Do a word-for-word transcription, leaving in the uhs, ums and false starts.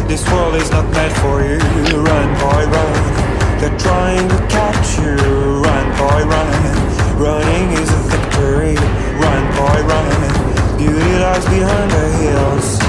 This world is not meant for you. Run, boy, run. They're trying to catch you. Run, boy, run. Running is a victory. Run, boy, run. Beauty lies behind the hills.